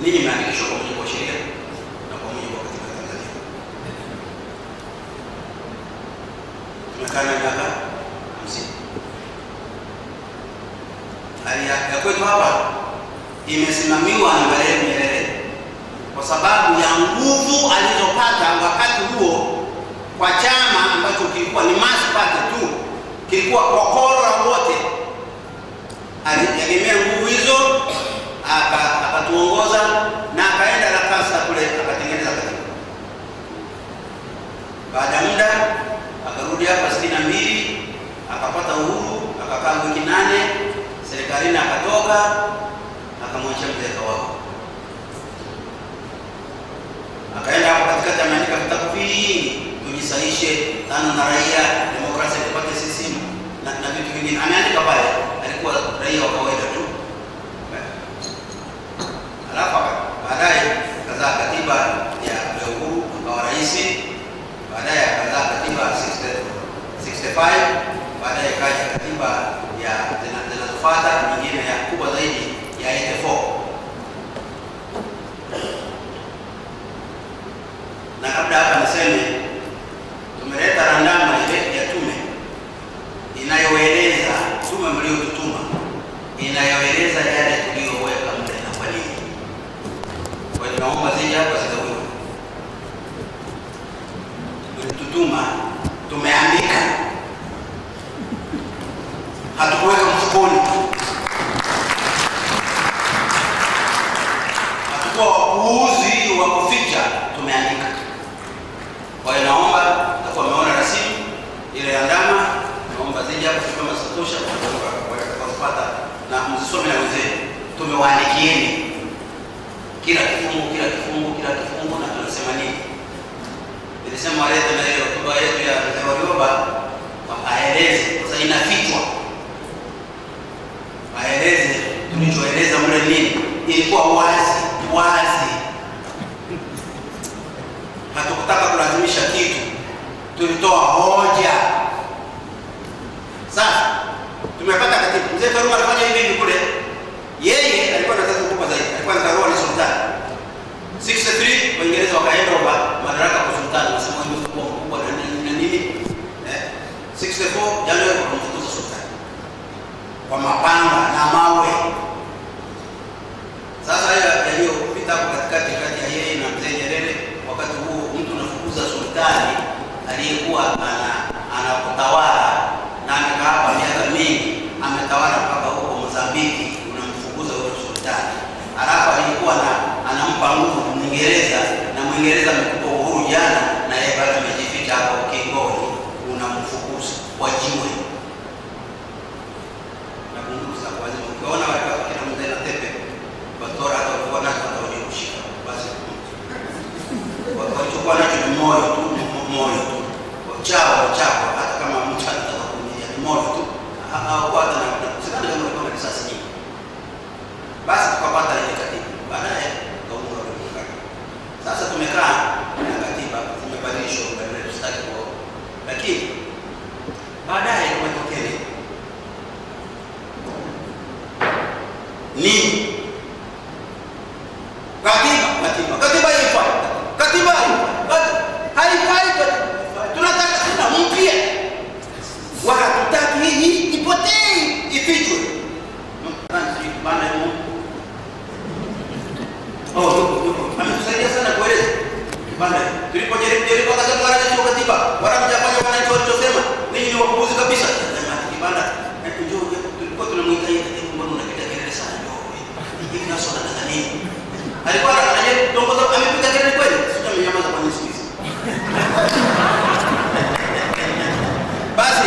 ninyi mnaandikishwa kwa mujibu wa sheria na kwa mujibu wa katiba ya Tanzania. Tumekaa na miaka 50. Hali ya kwetu hapa imesimamiwa na Mwalimu Nyerere kwa sababu ya nguvu alizopata wakati huo kwa chama ambacho kilikuwa ni mass party tu, kilikuwa kokoro la wote. Alitegemea nguvu hizo, akatuongoza na akaenda la kasa kule akatengeneza katiba. Baada ya muda akarudi hapa 62, akapata uhuru, akakaa wiki 8 serikalini, akatoka akamwacha mzee Kawawa. Akaenda hapo katikati ameandika vitabu vingi, tujisaishe, tano na raia, demokrasia tupate sisi na vitu vingine. Ameandika pale, alikuwa raia wa kawaida tu. Alafu baadaye akazaa katiba ya uhuru, akawa rais. Baadaye akazaa katiba 65, baadaye kaja katiba ya zinazofuata nyingine ya kubwa zaidi ya 84. Na kabla hapa niseme tumeleta randama ile ya tume inayoeleza, tume mliotutuma inayoeleza yale tuliyoweka mle na kwa nini. Kwa hiyo naomba zije hapa zikawewe. Tulitutuma, tumeandika, hatukuweka mfukoni, hatukuwa wapuuzi wa kuficha, tumeandika. Kwa hiyo naomba, takuwa meona rasimu ile ya ndama, naomba zije hapa kama satosha kwa kupata na mzisome na wenzenu. Tumewaandikieni kila kifungu na tunasema nini. Nilisema walete na ile hotuba yetu ya Mzee Warioba aeleze, kwa sababu inafichwa. Aeleze tulichoeleza mle nini. Ilikuwa wazi. Hatukutaka kulazimisha kitu, tulitoa hoja. Sasa tumepata katiba. Mzee Karume alifanya hivi kule. Yeye alikuwa na kazi kubwa zaidi. Alikuwa ni Karume ni sultani. 63 Waingereza wakaenda kwa madaraka kwa sultani, wasema hiyo kubwa na nini. 64 Januari wakamfukuza sultani kwa mapanga na mawe. Sasa hiyo vita katikati ya yeye na Mzee Nyerere, wakati huo mtu anafukuza sultani aliyekuwa anatawala na amekaa hapa miaka mingi, ametawala mpaka huko Mozambiki, unamfukuza huyo sultani. Alafu alikuwa anampa nguvu Mwingereza, na Mwingereza amekupa uhuru jana, na yeye bado amejificha hapo kingoni, unamfukuza kwa jiwe. Na kunduza kwa sababu ukiona wale kina Mzee na Tepe Batora hata walikuwa nacho kushika basi. Walichokuwa nacho ni moyo tu. Chao hata kama mtu anataka kuumia ni moyo tu. Hawakuwa hata na sikana kama risasi nyingi. Basi tukapata ile katiba. Baadaye kaumura kwa. Sasa tumekaa na katiba imebadilishwa badala tustaki kwa. Lakini baadaye kumetokea nini? Katiba haifai. Katiba haifai. Tunataka katiba mpya. Wakatutaki hii ipotee, ifichwe. Bana hiyo. Ametusaidia sana kueleza. Bana, tulipojaribu kwa katiba, wanamjafanya wananchi walichosema, ninyi ni wapuuzi kabisa. Kibanda, njoo tulikuwa tunamuita yeye katibu, mbona unapita kelele sana njoo. Hivi naso nataka nini? Alikuwa anajaribu kutongoza, amepita kelele kweli. Sio amenyamaza kwa nini siku. Basi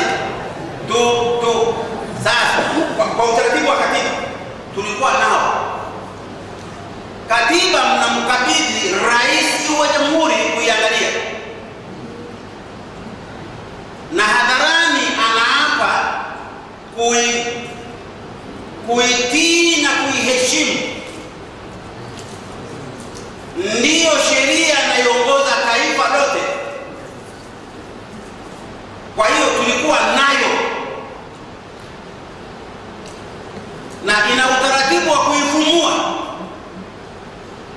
sasa kwa utaratibu wa katiba tulikuwa nao. Katiba mnamkabidhi rais wa jamhuri kuiangalia, na hadharani anaapa kuitii na kuiheshimu. Ndiyo sheria inayoongoza taifa lote. Kwa hiyo tulikuwa nayo, na ina utaratibu wa kuifumua.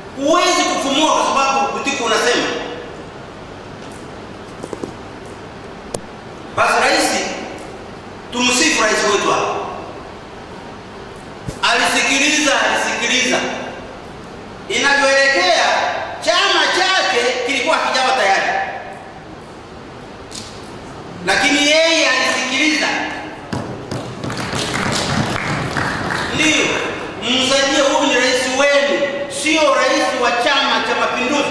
Tumsifu rais wetu hapa. Alisikiliza. Inavyoelekea chama chake kilikuwa kijawa tayari. Lakini yeye alisikiliza. Ndio, msaidie, huyu ni rais wenu, sio rais wa Chama cha Mapinduzi.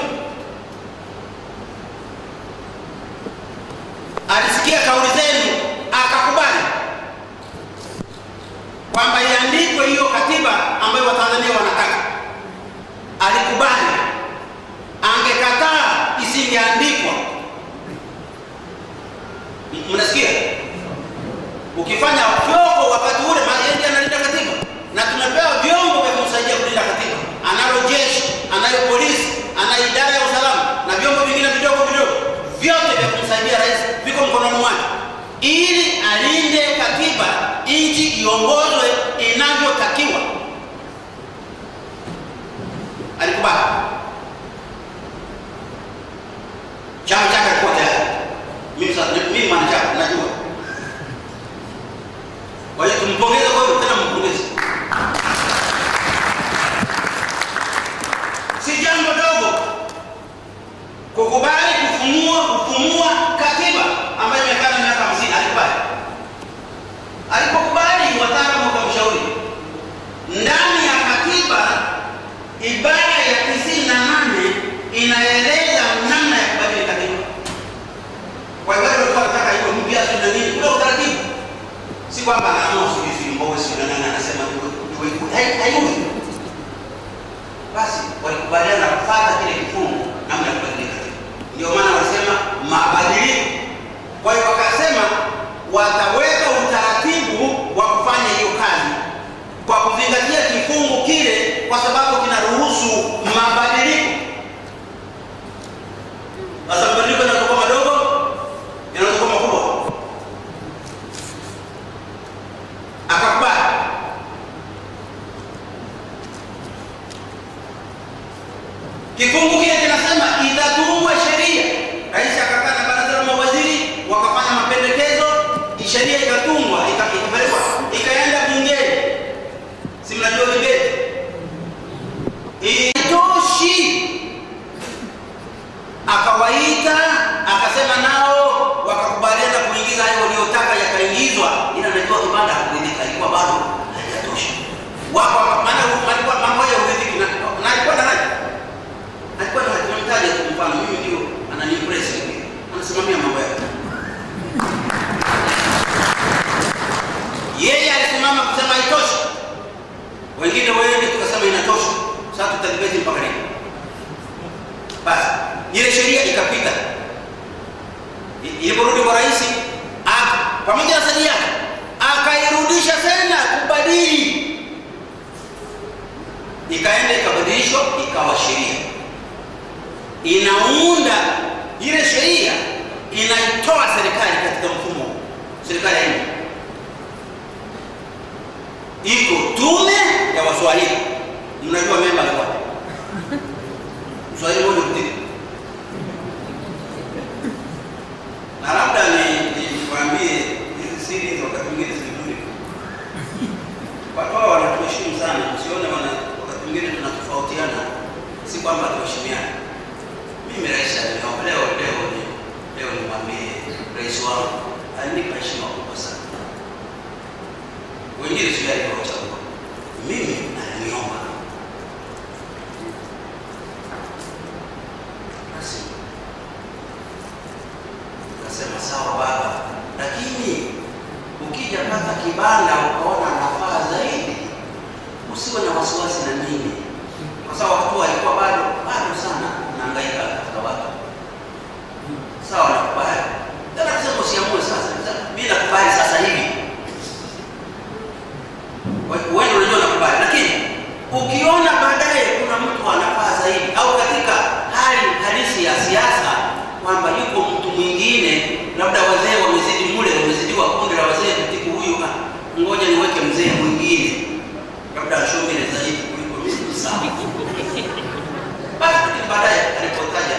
Alisikia kauli zenu, akakubali kwamba iandikwe hiyo katiba ambayo Watanzania wanataka. Alikubali. Angekataa isingeandikwa. Mnasikia? Ukifanya vyombo wakati ule majeshi analinda katiba, na tumepewa vyombo vya kumsaidia kulinda katiba. Analo jeshi, anayo polisi, ana idara ya usalama na vyombo vingine vidogo vyote vya kumsaidia rais viko mkononi mwake, ili alinde katiba, nchi iongozwe inavyotakiwa. Alikubali. Chama chake kilikuwa tayari. Mimi mwanachama najua. Kwa hiyo tumpongeze kwa hiyo, tena mpongeze. Si jambo dogo kukubali kufumua katiba ambayo imekaa miaka 50. Alikubali. Alipokubali, wataalamu wakamshauri, ndani ya katiba ibara ya 98 inaeleza namna ya kubadili katiba. Kwa hiyo walikuwa wanataka hiyo mpya na nini kule utaratibu. Si kwamba anaamua sisi mbovu sisi na nani anasema hayo. Basi walikubaliana kufuata kile kifungu namna ya kubadili katiba. Ndio maana walisema mabadiliko. Kwa hiyo wakasema wataweka utaratibu wa kufanya hiyo kazi kwa kuzingatia kifungu kile, kwa sababu kinaruhusu mabadiliko. Sasa mabadiliko yanakuwa madogo, yanakuwa makubwa. Akakubali. Kifungu kile kinasema itatungwa sheria. Rais akakaa na baraza la mawaziri, wakafanya mapendekezo, sheria ikatungwa, ikapelekwa, ikaenda bungeni. Si mnajua bungeni? Itoshi. Akawaita, akasema nao, wakakubaliana kuingiza hayo waliotaka, yakaingizwa. Ila najua kibanda hakuridhika, ilikuwa bado haijatosha. Wako maana walikuwa mambo ya uridhiki na alikuwa na nani? Alikuwa na tunamtaja tu mfano, mimi ndio ananiimpress hivi. Anasimamia mambo yake. Yeye alisimama kusema haitoshi. Wengine wewe tukasema inatosha. Sasa tutadibeti mpaka lini? Basi ile sheria ikapita. Iliporudi kwa rais, pamoja na sheria akairudisha tena kubadili. Ikaenda ikabadilishwa, ikawa sheria. Inaunda ile sheria, inaitoa serikali katika mfumo serikali ya nchi. Iko tume ya Waswahili. Mnajua memba kwa Swahili moja mtiki. Na labda niwaambie hizi siri hizo wakati mwingine zizuri. Watu hao wanatuheshimu sana. Usione wakati mwingine tunatofautiana. Si kwamba tuheshimiane. Mimi rais leo nimwambie rais wangu alinipa heshima kubwa sana. Wengine sio aliwachagua. Mimi aliniomba. Basi akasema sawa baba, lakini ukija pata kibanda ukaona nafaa zaidi, usiwe na wasiwasi na mimi. Kwa sababu watu walikuwa bado sana naangaika katika watu. Sawa, nakubali. Tena kusema usiamue sasa. Mimi nakubali sasa hivi. Wewe unajua nakubali, lakini ukiona baadaye kuna mtu anafaa zaidi, au katika hali halisi ya siasa kwamba yuko mtu mwingine, labda wazee wamezidi mule, wamezidiwa kundi la wazee, mtiki huyu, ngoja niweke mzee mwingine labda ashomele zaidi kuliko mimi, sawa. Basi baadaye alipotaja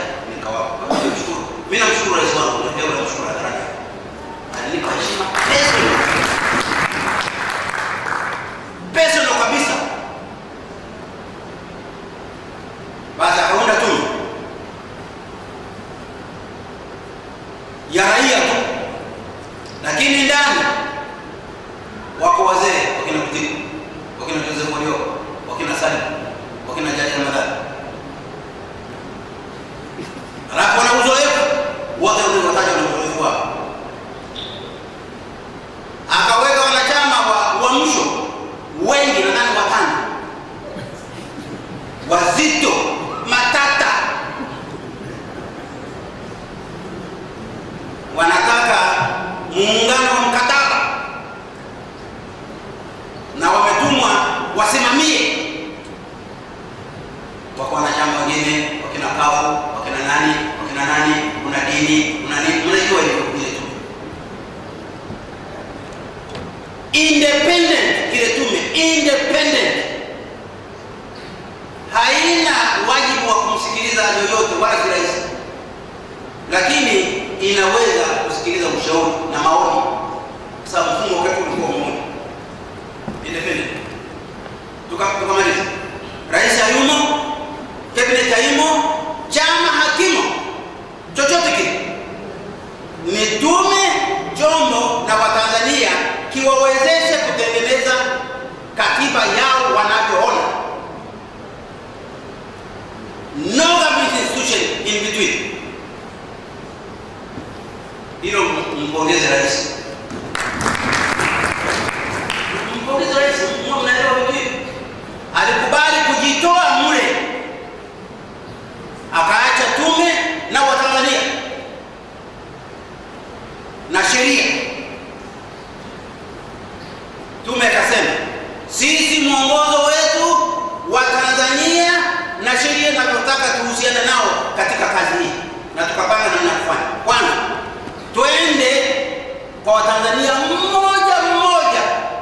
wasimamie. Wako wanachama wengine, wakina kafu, wakina nani, kuna dini, kuna nini, mnajua ile tume. Independent, ile tume independent, haina wajibu wa kumsikiliza yoyote wala rais, lakini inaweza kusikiliza ushauri na maoni, kwa sababu mfumo wetu ulikuwa mmoja. Independent. Tukamaliza. Rais hayumo, cabinet hayumo, chama hakimo, chochote kile. Ni tume, chombo na Watanzania kiwawezeshe kutengeneza katiba yao wanavyoona. No government institution in between. Hilo mpongeze rais. Mpongeze rais, mnaelewa vipi? Alikubali kujitoa mule, akaacha tume na Watanzania na sheria. Tume akasema sisi mwongozo wetu wa Tanzania na sheria tunataka tuhusiane nao katika kazi hii, na tukapanga namna ya kufanya. Kwanza twende kwa Watanzania mmoja mmoja,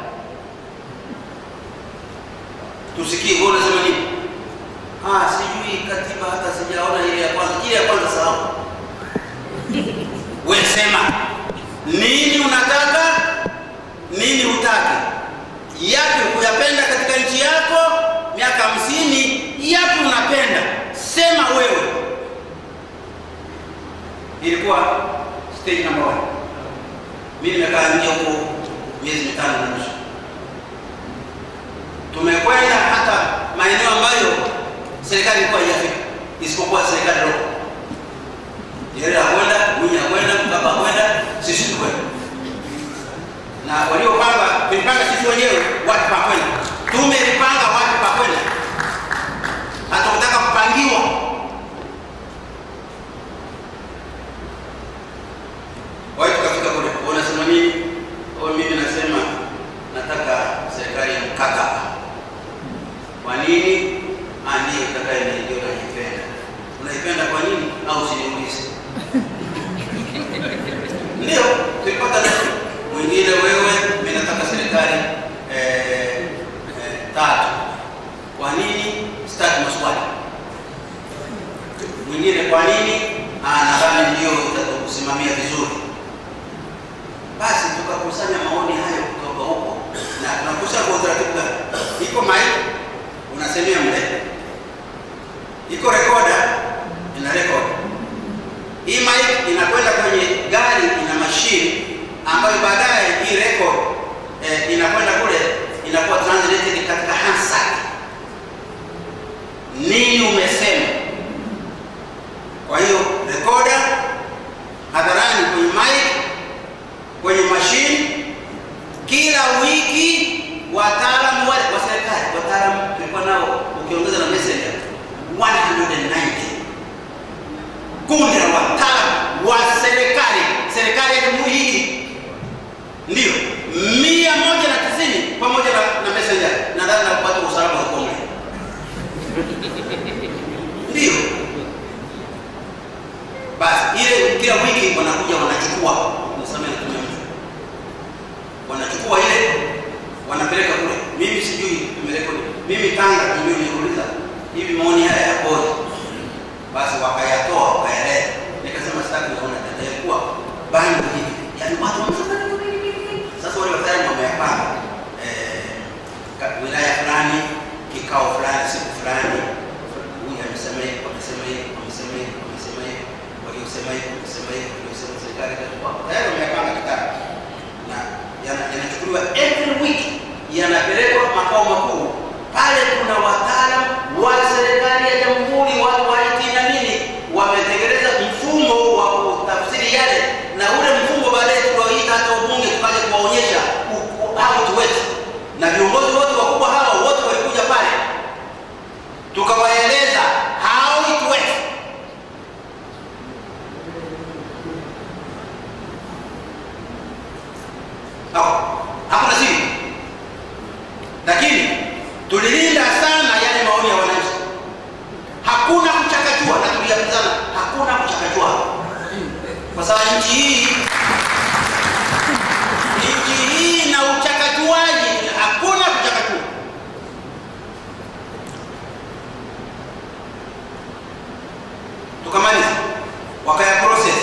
tusikie wewe unasema nini. Sijui katiba, hata sijaona ile ya kwanza. Ile ya kwanza sawa. Wewe sema nini unataka, nini hutaki, yapi kuyapenda katika nchi yako miaka 50, yapi unapenda, sema wewe. Ilikuwa stage number 1. Mimi nimekaa nje huko miezi 5 na nusu. Tumekwenda hata maeneo ambayo serikali ilikuwa haijafika, isipokuwa serikali ndogo. Yeye akwenda, Mwinyi akwenda, Mkapa akwenda, sisi tukwenda. Na waliopanga, tulipanga sisi wenyewe watu pa kwenda. Tume ilipanga watu pa kwenda. Hata kutaka kupangiwa. Wao tukafika kule. Wanasema nini? Mimi nasema nataka serikali ya mkataba. Kwa nini? Ndio nataka ndio naipenda. Unaipenda kwa nini? Au usiniulize. Ndio, tulipata nini? Mwingine wewe, mimi nataka serikali 3. Kwa nini? Sitaki maswali. Mwingine kwa nini? Nadhani ndio itakusimamia vizuri. Basi tukakusanya maoni hayo kutoka huko, na tunakusanya kwa utaratibu gani? Iko mic unasemea mle, iko recorder ina record. Hii mic inakwenda kwenye gari, ina machine ambayo baadaye hii record inakwenda kule, inakuwa translated katika handset. Nini umesema? Kwa hiyo recorder hadharani kwenye mic, kwenye machine. Kila wiki wataalamu wa serikali, wataalamu tulikuwa nao ukiongeza na messenger 190. Kundi la wataalamu wa serikali ya jamhuri hii ndio 190 pamoja na messenger. Nadhani na kupata usalama wa Kongo. Ndio. Basi ile kila wiki wanakuja wanachukua, nasema natumia mtu. Wanachukua ile wanapeleka kule. Mimi sijui tumerekodi. Mimi Tanga ndio niuliza hivi maoni haya yakoje? Basi wakayatoa, wakaeleza. Nikasema sitaki kuona dada ilikuwa bando hivi. Yaani watu wamefanya nini? Sasa wale wataalamu wameyapanga wilaya fulani, kikao fulani, siku fulani. Huyu amesema hivi, amesema hivi, amesema hivi, amesema hivi. Waliosema hivi, amesema hivi, waliosema serikali itachukua. Tayari wameyapanga kitabu. Na yanachukuliwa every week, yanapelekwa makao makuu. Pale kuna wataalamu wa serikali ya jamhuri, watu wa IT na nini, wametengeneza mfumo wa kutafsiri yale, na ule mfumo baadaye tukawaita hata ubunge tukaje kuwaonyesha how it works. Na viongozi wote wakubwa hawa wote walikuja pale, tukawaeleza how it works. Hakuna siri. Lakini tulilinda sana yale maoni ya wananchi. Hakuna kuchakachua, na tuliambizana hakuna kuchakachua, kwa sababu nchi hii na uchakachuaji, hakuna kuchakachua. Tukamaliza, wakaya process,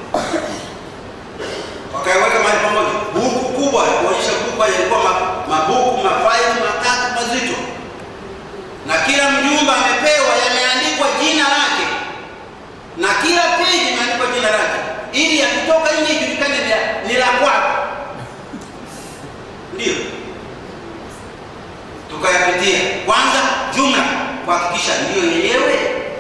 wakaiweka mahali pamoja, buku kubwa kuonyesha buku yalikuwa mabuku mafaili matatu mazito, na kila mjumbe amepewa yameandikwa jina lake, na kila page imeandikwa jina lake, ili akitoka nje ijulikane ni la kwako. Ndio tukayapitia kwanza jumla kuhakikisha ndio yenyewe,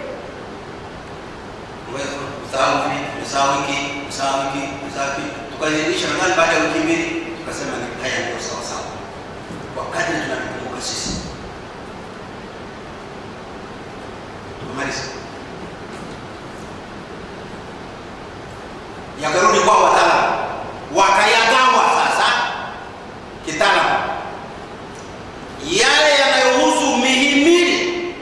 usawi tukazilisha. Nadhani baada ya wiki mbili tukasema ni haya ndio sawa sawa, kwa kadri tunakumbuka sisi. Tukamaliza, yakarudi kwa wataalamu, wakayagawa sasa kitaalamu yale yanayohusu mihimili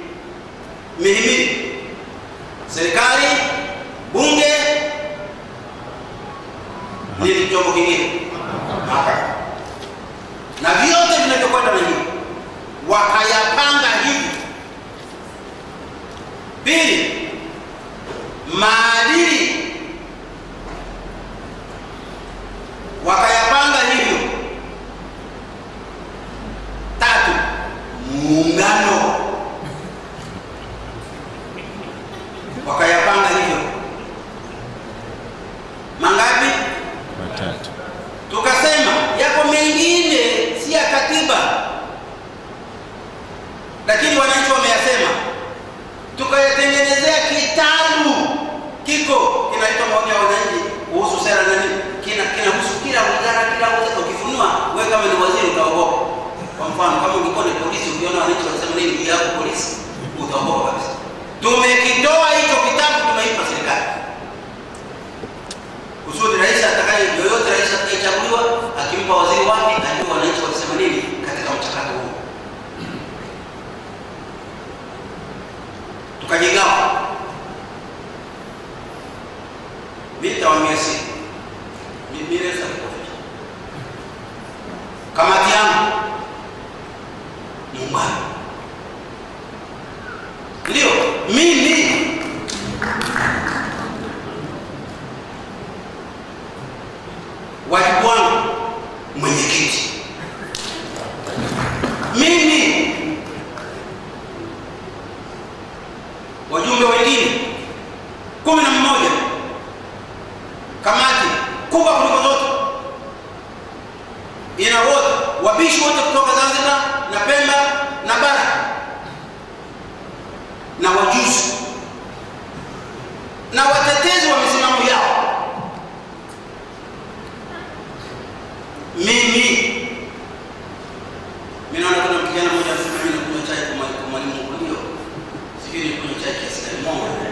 serikali, bunge, ni chombo kingine, na vyote vinavyokwenda na hiyo wakayapanga hivi. Pili, maadili wakayapanga hivyo. Tatu, muungano wakayapanga hivyo. Mangapi? Matatu. Tukasema yako mengine si ya katiba, lakini wananchi wameyasema, tukayatengenezea kitabu kiko kinaitwa maoni ya wananchi kuhusu sera na nini, kinahusu kila wizara, kila wizara. Ukifunua wewe kama ni waziri utaogopa. Kwa mfano, kama ungekuwa ni polisi, ukiona wananchi wanasema nini juu yako polisi, utaogopa kabisa. Tumekitoa hicho kitabu, tumeipa serikali kusudi rais yoyote atakayechaguliwa akimpa waziri wake ajue wananchi wanasema nini katika mchakato huu. Tukajigawa. Mimi nitawaambia sisi, mimi rasa kufanya kamati yangu nyumbani, ndio mimi wajibu wangu mwenyekiti, mimi wajumbe wengine 11, kamati kubwa kuliko zote, ina wote wabishi wote kutoka Zanzibar na Pemba na bara, na wajuzi na watetezi wa misimamo yao. Mimi naona kuna kijana mmoja anasema mimi nakunywa chai kwa mwalimu mkulio, sijui ni kunywa chai kiasi gani moja.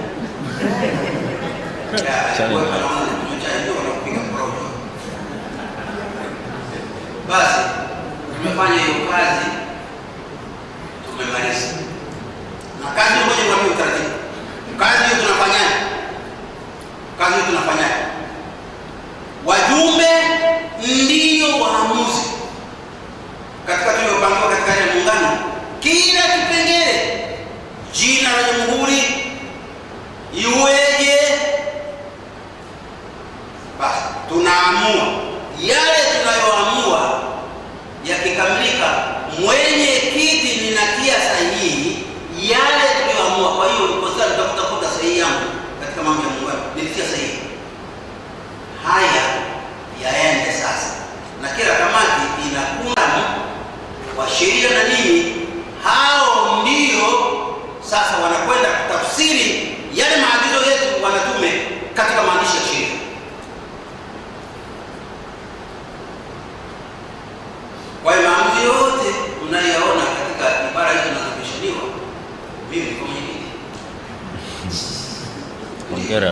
Kwa naona kunywa chai ndio wanapiga porojo. Basi tumefanya hiyo kazi, tumemaliza. Na kazi moja ni utaratibu. Kazi hiyo tunafanyaje? Wajumbe ndio waamuzi katika tuliopangiwa katika ya muungano. Kila kipengele, jina la jamhuri iweje, basi tunaamua. Yale tunayoamua yakikamilika, mwenye kiti ninatia sahihi yale tuliyoamua. Kwa hiyo nikosa nitakuta sahihi yangu katika mambo ya muungano, nilitia sahihi. Haya yaende sasa, na kila kamati inakuwa wa sheria na nini, hao ndio sasa wanakwenda kutafsiri yale maagizo yetu wanatume katika maandishi ya sheria. Kwa hiyo maamuzi yote mnayoona katika ibara hizo zinazopishaniwa, mimi kwa mwenyekiti. Hongera.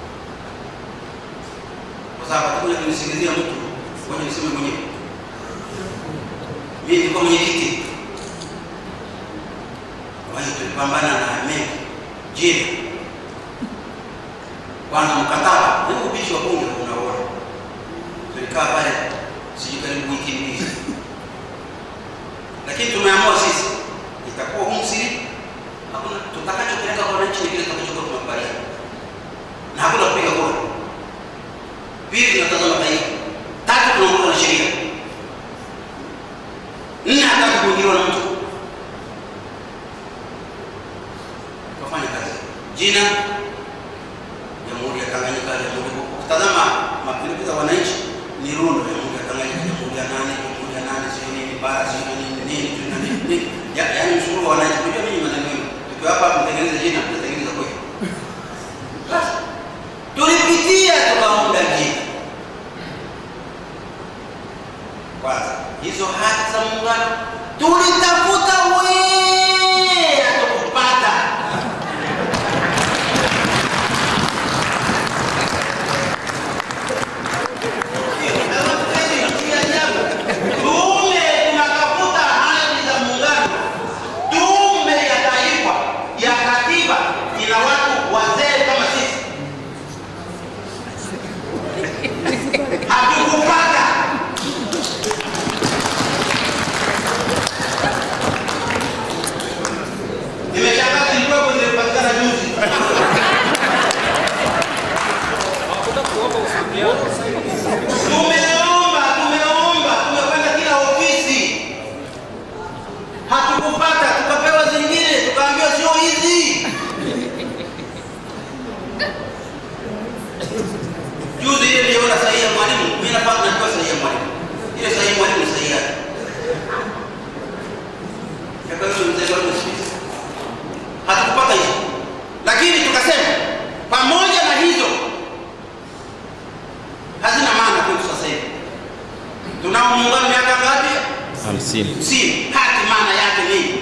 Kwa sababu kuna kunisikilizia mtu, ngoja niseme mwenyewe. Mimi nilikuwa mwenyekiti. Kwa hiyo tulipambana na mengi. Jina. Kwanza mkataba, ndio ubishi wa bunge unaona. Tulikaa pale sijui karibu wiki mbili. Lakini tumeamua sisi itakuwa humsiri. Hakuna tutakachopeleka kwa wananchi kile tutakachokuwa tumekubaliana. Na hakuna kupiga kura. Pili tunatazama taifa. Tatu tunaongozwa na sheria. Nne hataki kuingiliwa na mtu. Kufanya kazi. Jina Jamhuri ya Tanganyika, tazama mapinduzi ya wananchi ni rundo ya Jamhuri ya Tanganyika, Jamhuri ya nane, sio nini bara, sio nini. Yaani mshukuru wananchi. Unajua mimi maneno yangu. Tukiwa hapa mtengeneze jina, mtengeneza kweli. Basi. Tulipitia tukaunda jina. Kwanza, hizo haki za muungano tulitafuta hatukupata. Tumekwenda kila ofisi. Hatukupata, tukapewa zingine, tukaambiwa sio hizi. Juzi ile niliona sahihi ya mwalimu, mimi napata najua sahihi ya mwalimu. Ile sahihi ya mwalimu sahihi yake. Kwa hiyo mzee wangu sisi. Hatukupata hizo. Lakini tukasema pamoja na hizo hazina maana kwetu sasa hivi. Tunao muungano miaka ngapi? 50. Haki maana yake nini?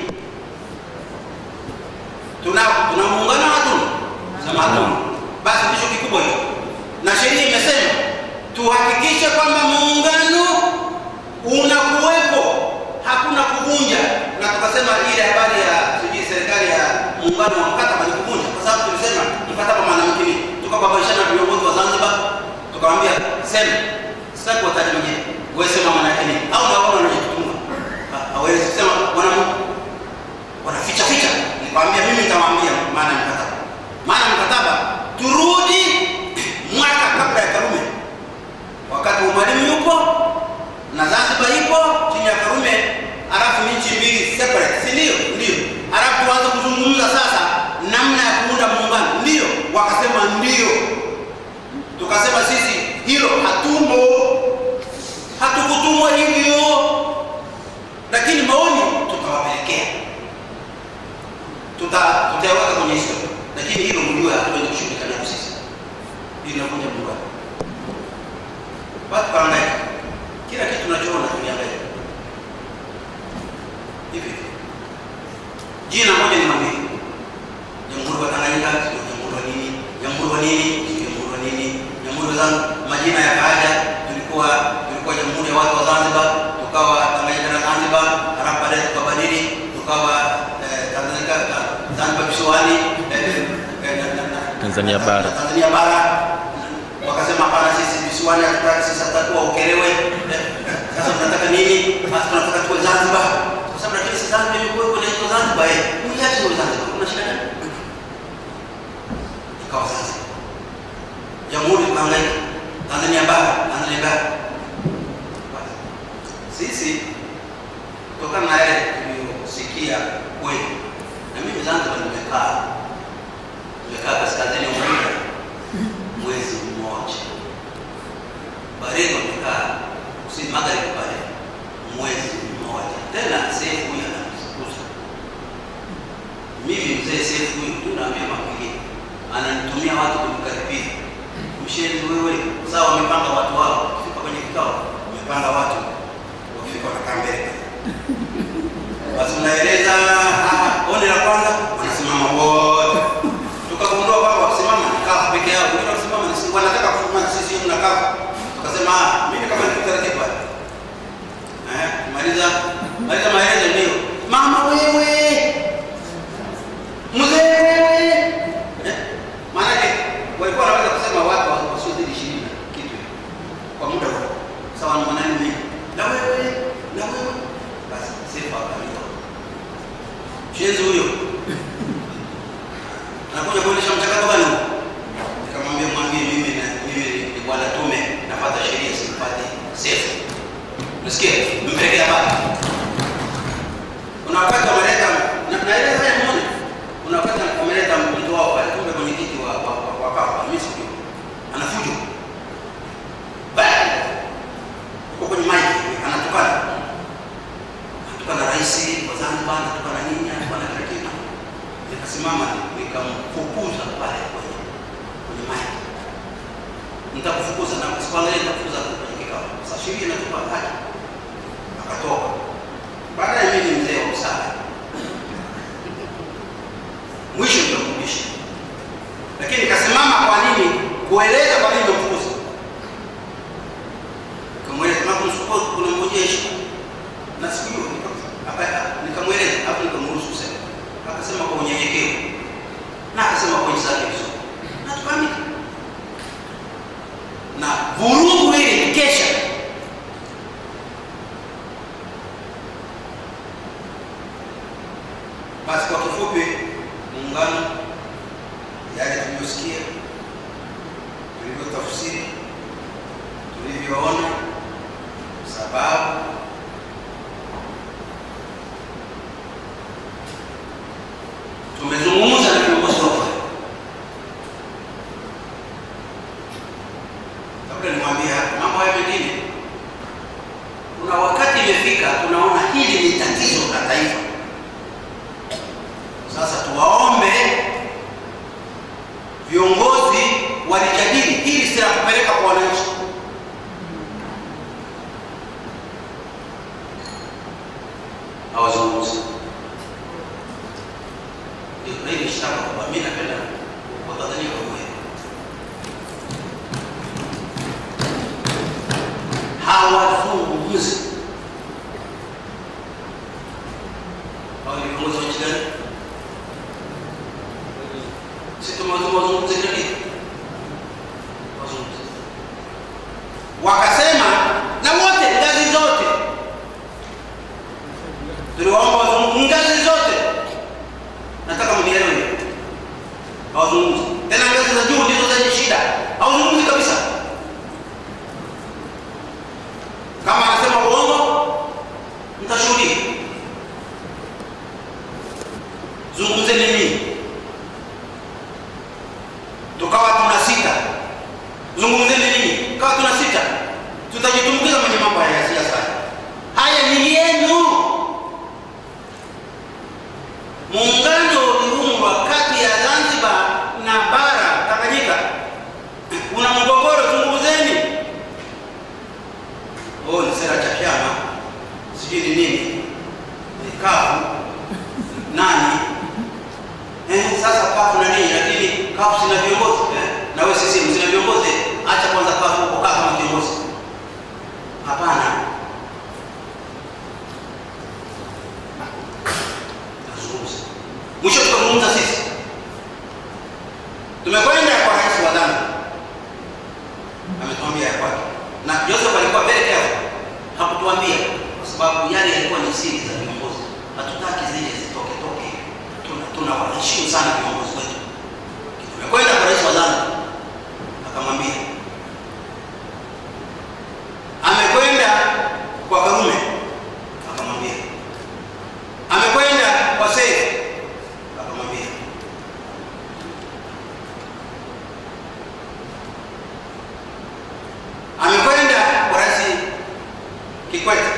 Tuna muungano watu. Sema tu. Basi ndicho kikubwa hicho. Na sheria imesema tuhakikishe kwamba muungano unakuwepo, hakuna kuvunja. Na tukasema ile habari ya sijui serikali ya muungano wa mkataba ni kuvunja, kwa sababu tulisema mkataba maana yake nini? Tukababishana na viongozi wa Zanzibar, tukamwambia sema sitaki wataje mjini. Wewe sema maana yake nini? Au na wao wanajitunga. Hawezi kusema wanaficha. Nikwambia mimi nitawaambia maana mkataba. Maana mkataba turudi mwaka kabla ya Karume. Wakati Mwalimu yupo na Zanzibar ipo chini ya Karume, alafu nchi mbili separate, si ndio? Ndio. Alafu tuanze kuzungumza sasa namna ya kuunda muungano. Ndio. Wakasema ndio. Tukasema sisi hilo hatukutumwa hivyo. Lakini maoni tutawapelekea. Tutayaweka kwenye historia. Lakini hilo mjue hatuwezi kushughulika nalo sisi. Hili linakuja muungano. Watu kaangalia. Kila kitu tunachoona tuliangalia. Hivi. Jina moja ni mawili. Jamhuri ya Tanganyika, Jamhuri zangu majina yakaja, tulikuwa Jamhuri ya watu wa Zanzibar, tukawa Tanganyika na Zanzibar, halafu baadaye tukabadili tukawa Tanganyika Zanzibar visiwani, Tanzania bara. Wakasema hapana, sisi visiwani hatutaki, sisi tutakuwa Ukerewe. Sasa tunataka nini? Basi tunataka tuwe Zanzibar. Kwa sababu lakini sisi Zanzibar yuko na hizo Zanzibar Mwiache wa Zanzibar. Kuna shida gani? Ikawa sasa Jamhuri Tanganyika, Tanzania bara. Sisi kutokana na yale tuliyosikia kweli. Na mimi Zanzibar nimekaa kaskazini mwa mwezi mmoja. Baringo nimekaa kusini magharibi pale mwezi mmoja. Tena sehemu huyu anamsukuza. Mimi mzee sehemu huyu tunaambia mapigio. Ananitumia watu kumkaribia. Msheni wewe, sawa wamepanga watu wao. Kufika kwenye kikao, wamepanga watu. Wakifika wanakaa mbele. Basi unaeleza oni la kwanza, wanasimama wote. Tukagundua kwamba wakisimama ni kafu peke yao. Wengine wakisimama ni wanataka kusimama sisi mnakaa. Tukasema mimi kama ni taratibu. sawa na maneno mengi, na wewe basi sifa akalitoa. Shenzi huyo anakuja kuendesha mchakato gani? Nikamwambia mimi ni bwana tume, nafuata sheria, sipati sefu. Nasikia mpelekea baba. Kuna wakati wameleta naeleza haya mmoja. Kuna wakati wameleta mtu wao pale, kumbe mwenyekiti wa kafu mimi sio. Anafujo. Bali uko kwenye mic anatukana. Anatukana rais wa Zanzibar, anatukana nini, anatukana kila kitu. Nikasimama nikamfukuza pale kwenye mic. Nitakufukuza na kusipangalia, nitakufukuza kwenye kikao. Sasa sheria inatupa haki. Akatoka. Baadaye mimi ni mzee wa usala. Mwisho nikamrudisha. Lakini nikasimama kwa nini? Kueleza kwa nini nimemfukuza. Nikamweleza kama kuna mmoja heshima. Na siku hiyo nikamweleza hapo, nikamruhusu sasa. Akasema kwa unyenyekevu. Na akasema kwa insani vizuri. Na tukamika. Na vurugu ile kesha. Basi kwa kifupi, muungano yale tuliyosikia, tulivyotafsiri, tulivyoona, sababu tumezungumza na viongozi wote. Kabla nimwambia mambo haya mengine, kuna wakati imefika tunaona hili ni tatizo la taifa. Sasa tuwaombe viongozi walijadili hili, si la kupeleka kwa wananchi. Hawazungumzi. Ndio hili shtaka kwa mimi napenda kwa Tanzania kwa kweli. Hawazungumzi. Hao ni viongozi wa nchi gani? Sisi tumezungumza nini? Wakasema na wote ngazi zote. Tuliwaomba wazungumze ngazi zote. Nataka mnielewe. Hawazungumzi. Tena ngazi za juu ndizo zenye shida. Hawazungumzi kabisa. Kama anasema uongo, mtashuhudia. Zungumzeni nini? Tukawa tunasita. Zungumzeni nini? Kawa tunasita. Tutajitumbukiza kwenye mambo ya siasa. Haya ni yenu. Muungano uliundwa kati ya Zanzibar na bara Tanganyika. Una mgogoro, zungumzeni. Ni sera cha chama. Sijui ni nini. Ni kafu. Nani? Sasa kafu na nini? Lakini kafu sina viongozi. Na wewe sisi msina viongozi. Acha kwanza kafu uko kama kiongozi. Hapana. Tazungumza. Mwisho tukazungumza sisi. Tumekwenda kwa rais wa Zanzibar. Ametuambia ya kwake. Na Joseph alikuwa very careful. Hakutuambia kwa sababu yale yalikuwa ni siri za viongozi. Hatutaki zile zitoke. Tunawaheshimu sana viongozi wetu. Tumekwenda kwa rais wa Zanzibar. Akamwambia. Amekwenda kwa Karume. Akamwambia. Amekwenda kwa Seif. Akamwambia. Amekwenda kwa Rais Kikwete.